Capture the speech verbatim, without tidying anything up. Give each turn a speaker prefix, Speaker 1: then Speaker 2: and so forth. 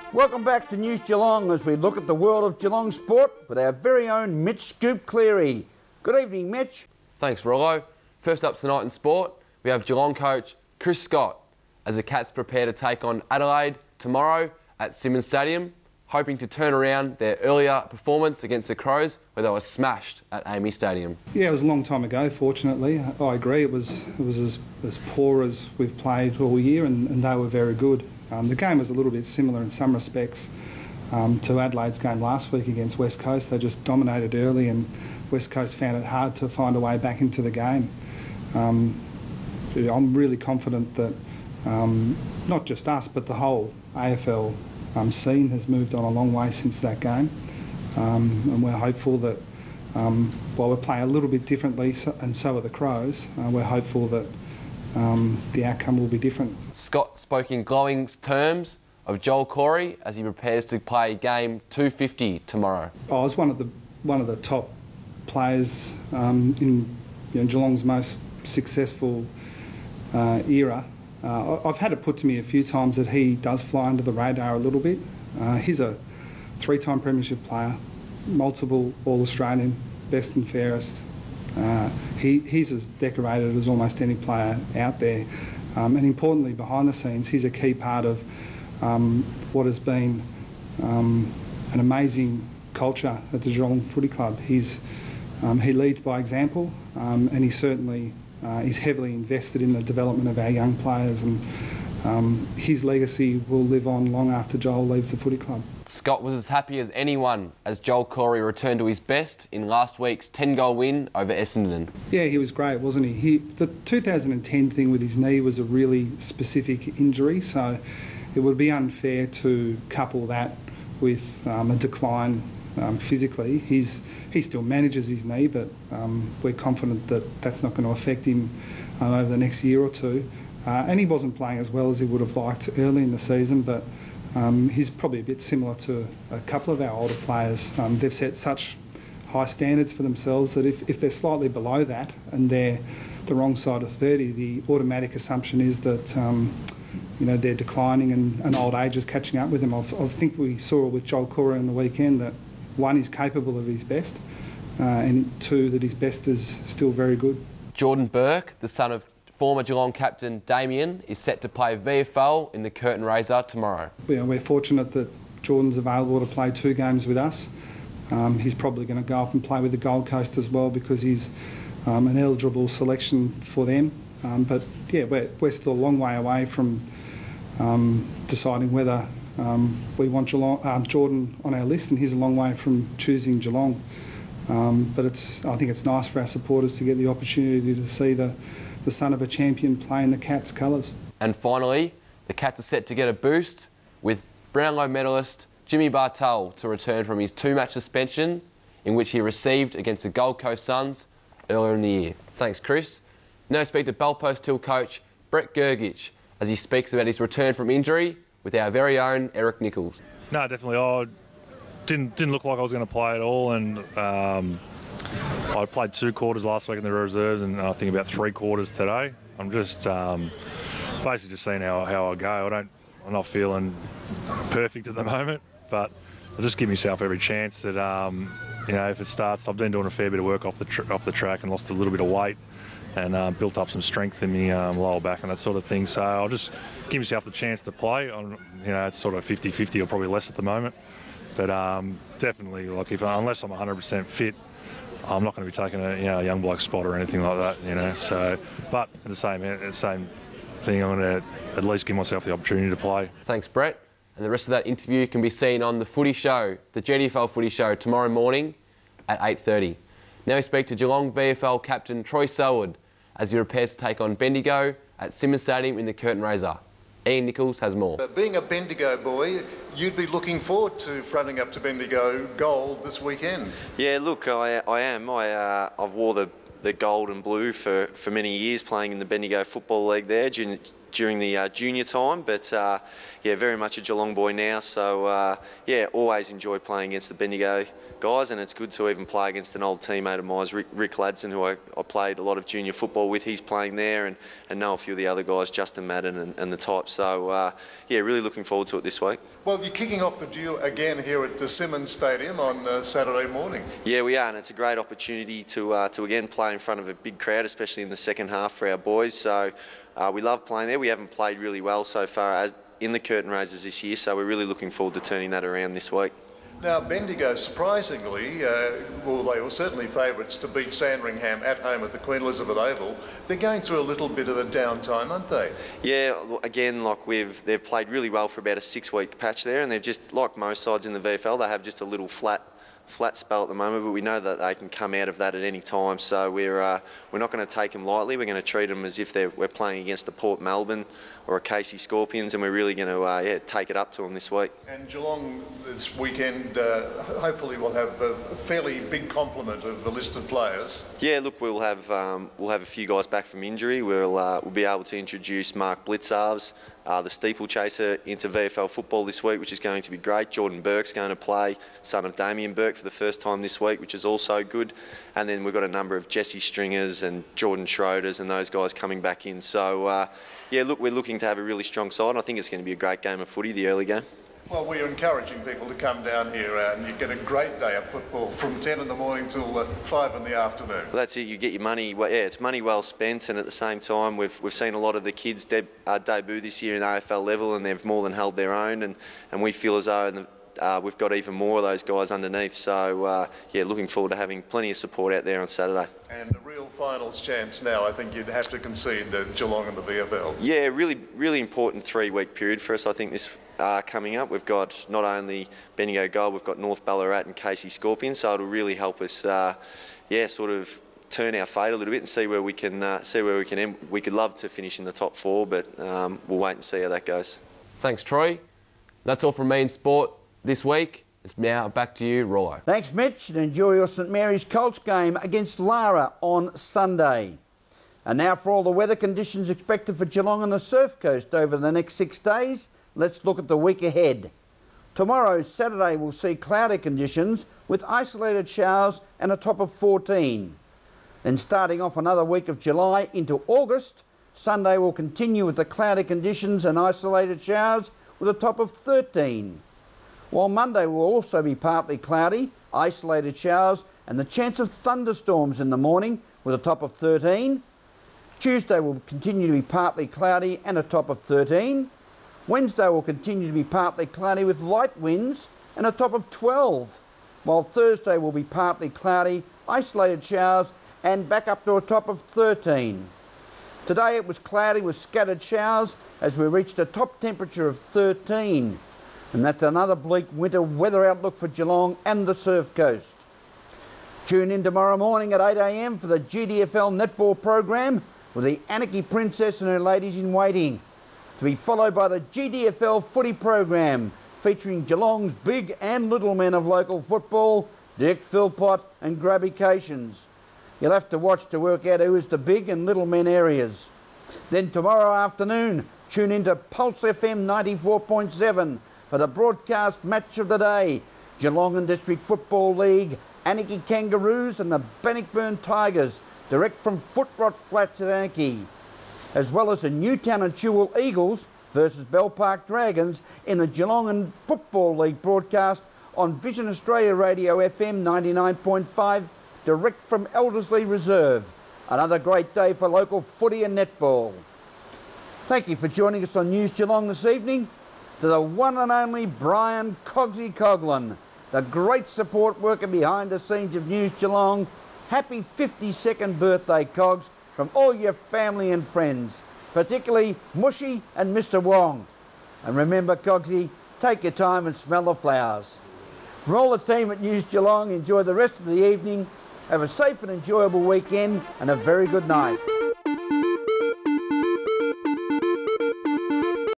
Speaker 1: Welcome back to News Geelong as we look at the world of Geelong sport with our very own Mitch Scoop Cleary. Good evening, Mitch.
Speaker 2: Thanks, Rollo. First up tonight in sport, we have Geelong coach Chris Scott as the Cats prepare to take on Adelaide tomorrow at Simonds Stadium, hoping to turn around their earlier performance against the Crows where they were smashed at Amy Stadium.
Speaker 3: Yeah, it was a long time ago, fortunately. I agree, it was it was as, as poor as we've played all year, and, and they were very good. Um, the game was a little bit similar in some respects um, to Adelaide's game last week against West Coast. They just dominated early and West Coast found it hard to find a way back into the game. Um, I'm really confident that um, not just us but the whole A F L um, scene has moved on a long way since that game, um, and we're hopeful that um, while we're playing a little bit differently, so, and so are the Crows, uh, we're hopeful that Um, the outcome will be different.
Speaker 2: Scott spoke in glowing terms of Joel Corey as he prepares to play game two fifty tomorrow.
Speaker 3: I was one of the one of the top players um, in you know, Geelong's most successful uh, era. Uh, I've had it put to me a few times that he does fly under the radar a little bit. Uh, he's a three-time premiership player, multiple All-Australian, best and fairest. Uh, he, he's as decorated as almost any player out there, um, and importantly behind the scenes he's a key part of um, what has been um, an amazing culture at the Geelong Footy Club. He's, um, he leads by example, um, and he certainly uh, is heavily invested in the development of our young players, and um, his legacy will live on long after Joel leaves the footy club.
Speaker 2: Scott was as happy as anyone as Joel Corey returned to his best in last week's ten goal win over Essendon.
Speaker 3: Yeah, he was great, wasn't he? he? The two thousand ten thing with his knee was a really specific injury, so it would be unfair to couple that with um, a decline um, physically. He's, he still manages his knee, but um, we're confident that that's not going to affect him um, over the next year or two. Uh, and he wasn't playing as well as he would have liked early in the season, but Um, he's probably a bit similar to a couple of our older players. Um, they've set such high standards for themselves that if, if they're slightly below that and they're the wrong side of thirty, the automatic assumption is that um, you know, they're declining and, and old age is catching up with them. I've, I think we saw with Joel Corey on the weekend that one, he's capable of his best, uh, and two, that his best is still very good.
Speaker 2: Jordan Burke, the son of former Geelong captain Damien, is set to play V F L in the Curtin Raiser tomorrow.
Speaker 3: Yeah, we're fortunate that Jordan's available to play two games with us. Um, he's probably going to go up and play with the Gold Coast as well because he's um, an eligible selection for them. Um, but yeah, we're, we're still a long way away from um, deciding whether um, we want Geelong, um, Jordan on our list, and he's a long way from choosing Geelong. Um, but it's, I think it's nice for our supporters to get the opportunity to see the the son of a champion playing the Cats' colours.
Speaker 2: And finally, the Cats are set to get a boost with Brownlow medalist Jimmy Bartel to return from his two-match suspension in which he received against the Gold Coast Suns earlier in the year. Thanks, Chris. Now speak to Bellpost Hill coach Brett Gergich as he speaks about his return from injury with our very own Eric Nichols.
Speaker 4: No, definitely. I didn't, didn't look like I was going to play at all, and um, I played two quarters last week in the reserves and I think about three quarters today. I'm just um, basically just seeing how, how I go. I don't, I'm not feeling perfect at the moment, but I'll just give myself every chance that, um, you know, if it starts, I've been doing a fair bit of work off the, tr off the track and lost a little bit of weight and uh, built up some strength in my um, lower back and that sort of thing. So I'll just give myself the chance to play. I'm, you know, it's sort of fifty fifty or probably less at the moment. But um, definitely, like, if unless I'm one hundred percent fit, I'm not going to be taking a, you know, a young bloke spot or anything like that, you know. So, but at the same, at the same thing, I'm going to at least give myself the opportunity to play.
Speaker 2: Thanks, Brett. And the rest of that interview can be seen on the Footy Show, the G D F L Footy Show, tomorrow morning at eight thirty. Now we speak to Geelong V F L captain Troy Selwood as he prepares to take on Bendigo at Simonds Stadium in the Curtin Raiser. Ian Nichols has more.
Speaker 5: Uh, being a Bendigo boy, you'd be looking forward to fronting up to Bendigo gold this weekend.
Speaker 6: Yeah, look, I, I am. I, uh, I've wore the, the gold and blue for, for many years, playing in the Bendigo Football League there during, during the uh, junior time. But uh, yeah, very much a Geelong boy now. So uh, yeah, always enjoy playing against the Bendigo guys, and it's good to even play against an old teammate of mine, Rick, Rick Ladson, who I, I played a lot of junior football with. He's playing there, and, and know a few of the other guys, Justin Madden and, and the type. So, uh, yeah, really looking forward to it this week.
Speaker 5: Well, you're kicking off the duel again here at the Simmons Stadium on uh, Saturday morning.
Speaker 6: Yeah, we are, and it's a great opportunity to, uh, to again play in front of a big crowd, especially in the second half for our boys. So uh, we love playing there. We haven't played really well so far as in the curtain raisers this year, so we're really looking forward to turning that around this week.
Speaker 5: Now, Bendigo, surprisingly, uh, well, they were certainly favourites to beat Sandringham at home at the Queen Elizabeth Oval. They're going through a little bit of a downtime, aren't they? Yeah,
Speaker 6: again, like we've, they've played really well for about a six-week patch there, and they've just, like most sides in the V F L, they have just a little flat flat spell at the moment, but we know that they can come out of that at any time, so we're uh, we're not going to take them lightly. We're going to treat them as if they're, we're playing against a Port Melbourne or a Casey Scorpions, and we're really going to uh, yeah, take it up to them this week.
Speaker 5: And Geelong this weekend uh, hopefully will have a fairly big complement of the list of players.
Speaker 6: Yeah, look, we'll have um, we'll have a few guys back from injury. We'll uh, we'll be able to introduce Mark Blitzarves, uh, the steeplechaser, into V F L football this week, which is going to be great. Jordan Burke's going to play, son of Damien Burke, for the first time this week, which is also good. And then we've got a number of Jesse Stringers and Jordan Schroders and those guys coming back in. So, uh, yeah, look, we're looking to have a really strong side. I think it's going to be a great game of footy, the early game.
Speaker 5: Well, we're encouraging people to come down here uh, and you get a great day of football from ten in the morning till uh, five in the afternoon.
Speaker 6: Well, that's it. You get your money. Well, yeah, it's money well spent, and at the same time, we've we've seen a lot of the kids deb, uh, debut this year in A F L level, and they've more than held their own, and and we feel as though in the, uh, we've got even more of those guys underneath. So uh, yeah, looking forward to having plenty of support out there on Saturday.
Speaker 5: And a real finals chance now, I think you'd have to concede uh, Geelong and the V F L.
Speaker 6: Yeah, really, really important three-week period for us. I think this. Uh, coming up, we've got not only Bendigo Gold, we've got North Ballarat and Casey Scorpions, so it'll really help us, uh, yeah, sort of turn our fate a little bit and see where we can uh, see where we can end. We could love to finish in the top four, but um, we'll wait and see how that goes.
Speaker 2: Thanks, Troy. That's all from me in sport this week. It's now back to you, Rollo.
Speaker 1: Thanks, Mitch, and enjoy your St Mary's Colts game against Lara on Sunday. And now for all the weather conditions expected for Geelong and the Surf Coast over the next six days. Let's look at the week ahead. Tomorrow, Saturday, will see cloudy conditions with isolated showers and a top of fourteen. Then starting off another week of July into August, Sunday will continue with the cloudy conditions and isolated showers with a top of thirteen. While Monday will also be partly cloudy, isolated showers and the chance of thunderstorms in the morning with a top of thirteen. Tuesday will continue to be partly cloudy and a top of thirteen. Wednesday will continue to be partly cloudy with light winds and a top of twelve, while Thursday will be partly cloudy, isolated showers and back up to a top of thirteen. Today it was cloudy with scattered showers as we reached a top temperature of thirteen, and that's another bleak winter weather outlook for Geelong and the Surf Coast. Tune in tomorrow morning at eight A M for the G D F L netball program with the Anarchy Princess and her ladies in waiting, to be followed by the G D F L footy program featuring Geelong's big and little men of local football, Dirk Philpott and Grabbycations. You'll have to watch to work out who is the big and little men areas. Then tomorrow afternoon, tune into Pulse F M ninety-four point seven for the broadcast match of the day, Geelong and District Football League, Anarchy Kangaroos and the Bannockburn Tigers, direct from Footrot Flats at Anarchy, as well as the Newtown and Chewell Eagles versus Bell Park Dragons in the Geelong and Football League broadcast on Vision Australia Radio F M ninety-nine point five, direct from Elderslie Reserve. Another great day for local footy and netball. Thank you for joining us on News Geelong this evening. To the one and only Brian Cogsy Coughlin, the great support worker behind the scenes of News Geelong. Happy fifty-second birthday, Cogs, from all your family and friends, particularly Mushy and Mister Wong. And remember, Cogsy, take your time and smell the flowers. From all the team at News Geelong, enjoy the rest of the evening, have a safe and enjoyable weekend, and a very good night.